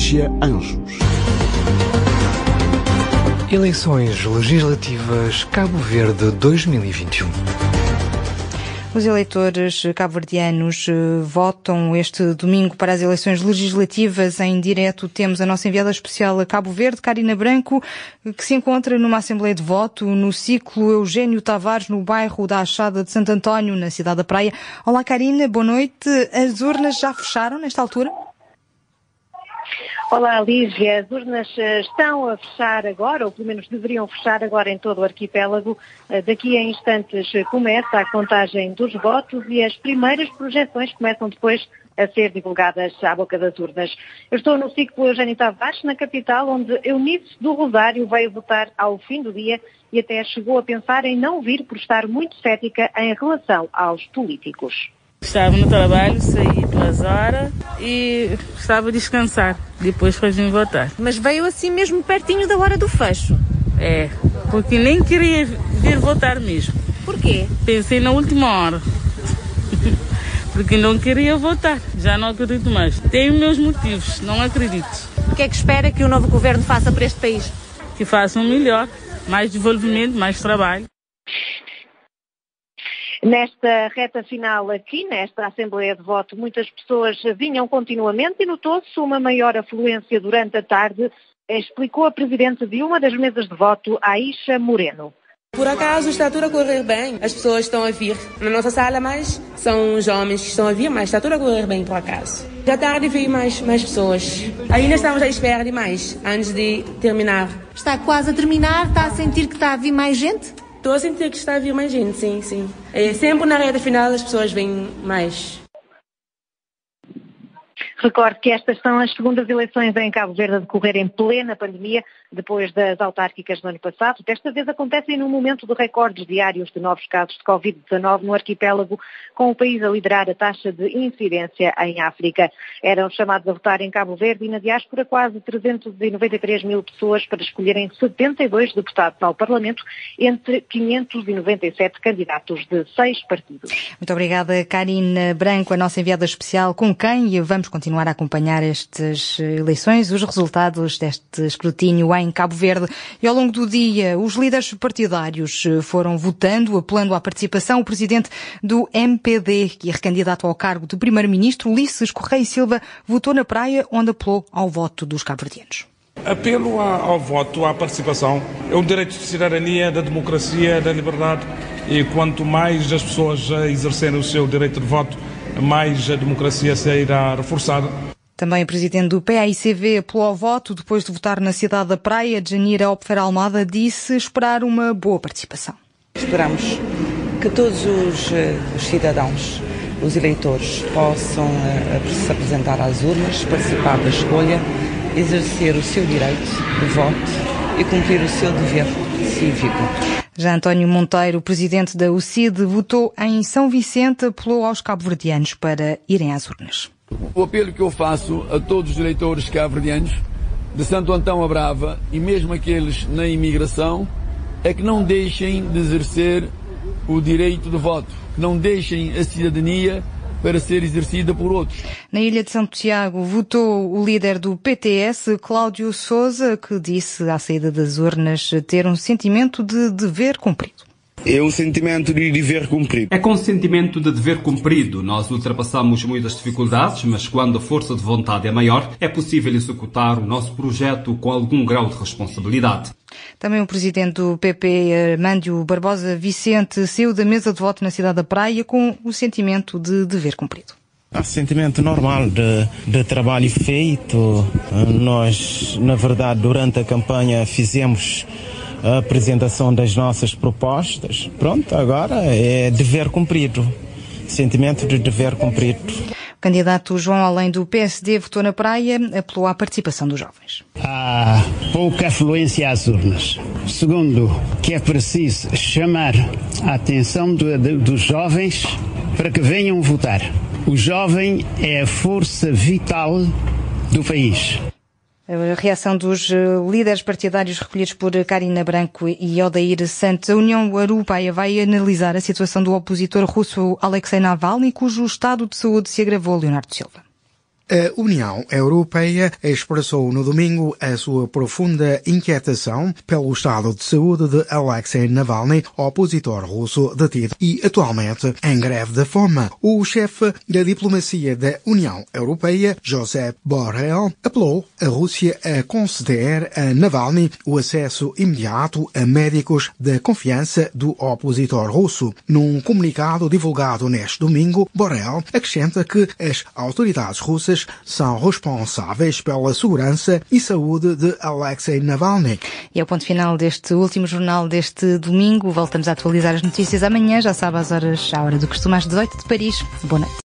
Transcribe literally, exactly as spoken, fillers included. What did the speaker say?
Lígia Anjos. Eleições legislativas Cabo Verde dois mil e vinte e um. Os eleitores cabo-verdianos votam este domingo para as eleições legislativas. Em direto temos a nossa enviada especial a Cabo Verde, Karina Branco, que se encontra numa assembleia de voto no ciclo Eugênio Tavares, no bairro da Achada de Santo António, na cidade da Praia. Olá, Karina, boa noite. As urnas já fecharam nesta altura? Olá, Lígia. As urnas estão a fechar agora, ou pelo menos deveriam fechar agora em todo o arquipélago. Daqui a instantes começa a contagem dos votos e as primeiras projeções começam depois a ser divulgadas à boca das urnas. Eu estou no ciclo Eugênio Tavares, na capital, onde Eunice do Rosário veio votar ao fim do dia e até chegou a pensar em não vir por estar muito cética em relação aos políticos. Estava no trabalho, saí duas horas e estava a descansar. Depois foi vir votar. Mas veio assim mesmo pertinho da hora do fecho? É, porque nem queria vir votar mesmo. Porquê? Pensei na última hora. Porque não queria votar. Já não acredito mais. Tenho meus motivos, não acredito. O que é que espera que o novo governo faça para este país? Que façam melhor, mais desenvolvimento, mais trabalho. Nesta reta final aqui, nesta Assembleia de Voto, muitas pessoas vinham continuamente e notou-se uma maior afluência durante a tarde, explicou a Presidente de uma das mesas de voto, Aisha Moreno. Por acaso está tudo a correr bem, as pessoas estão a vir na nossa sala, mas são os homens que estão a vir, mas está tudo a correr bem por acaso. Já tarde veio mais, mais pessoas. Ainda estamos à espera de mais, antes de terminar. Está quase a terminar, está a sentir que está a vir mais gente? Estou a sentir que está a vir mais gente, sim, sim. É, sempre na reta final as pessoas vêm mais. Recordo que estas são as segundas eleições em Cabo Verde a decorrer em plena pandemia, depois das autárquicas do ano passado. Desta vez acontecem num momento de recordes diários de novos casos de covid dezanove no arquipélago, com o país a liderar a taxa de incidência em África. Eram chamados a votar em Cabo Verde e na diáspora quase trezentos e noventa e três mil pessoas para escolherem setenta e dois deputados ao Parlamento, entre quinhentos e noventa e sete candidatos de seis partidos. Muito obrigada, Karina Branco, a nossa enviada especial, com quem vamos continuar a acompanhar estas eleições, os resultados deste escrutínio em Cabo Verde. E ao longo do dia, os líderes partidários foram votando, apelando à participação. O presidente do M P D, que é recandidato ao cargo de primeiro-ministro, Ulisses Correia Silva, votou na Praia, onde apelou ao voto dos cabo-verdianos. Apelo ao voto, à participação. É um direito de cidadania, da democracia, da liberdade. E quanto mais as pessoas exercerem o seu direito de voto, mais a democracia será reforçada. Também o presidente do P A I C V apelou ao voto depois de votar na cidade da Praia. Janira Opfer Almada disse esperar uma boa participação. Esperamos que todos os, os cidadãos, os eleitores, possam uh, se apresentar às urnas, participar da escolha, exercer o seu direito de voto e cumprir o seu dever cívico. Já António Monteiro, presidente da U C I D, votou em São Vicente, apelou aos cabo-verdianos para irem às urnas. O apelo que eu faço a todos os eleitores cabo-verdianos de Santo Antão a Brava e mesmo aqueles na imigração é que não deixem de exercer o direito de voto, que não deixem a cidadania para ser exercida por outros. Na Ilha de São Tiago votou o líder do P T S, Cláudio Sousa, que disse à saída das urnas ter um sentimento de dever cumprido. É um sentimento de dever cumprido. É com sentimento de dever cumprido. Nós ultrapassamos muitas dificuldades, mas quando a força de vontade é maior, é possível executar o nosso projeto com algum grau de responsabilidade. Também o presidente do P P, Armândio Barbosa Vicente, saiu da mesa de voto na cidade da Praia com o sentimento de dever cumprido. Há sentimento normal de, de trabalho feito. Nós, na verdade, durante a campanha fizemos a apresentação das nossas propostas. Pronto, agora é dever cumprido. Sentimento de dever cumprido. O candidato João Além do P S D votou na Praia, apelou à participação dos jovens. Há pouca afluência às urnas. Segundo, que é preciso chamar a atenção do, de, dos jovens para que venham votar. O jovem é a força vital do país. A reação dos líderes partidários recolhidos por Karina Branco e Odair Santos. A União Europeia vai analisar a situação do opositor russo Alexei Navalny, cujo estado de saúde se agravou. Leonardo Silva. A União Europeia expressou no domingo a sua profunda inquietação pelo estado de saúde de Alexei Navalny, opositor russo detido e atualmente em greve de fome. O chefe da diplomacia da União Europeia, Josep Borrell, apelou a Rússia a conceder a Navalny o acesso imediato a médicos da confiança do opositor russo. Num comunicado divulgado neste domingo, Borrell acrescenta que as autoridades russas são responsáveis pela segurança e saúde de Alexei Navalny. E é o ponto final deste último jornal deste domingo. Voltamos a atualizar as notícias amanhã, já sabe, às horas, à hora do costume, às dezoito de Paris. Boa noite.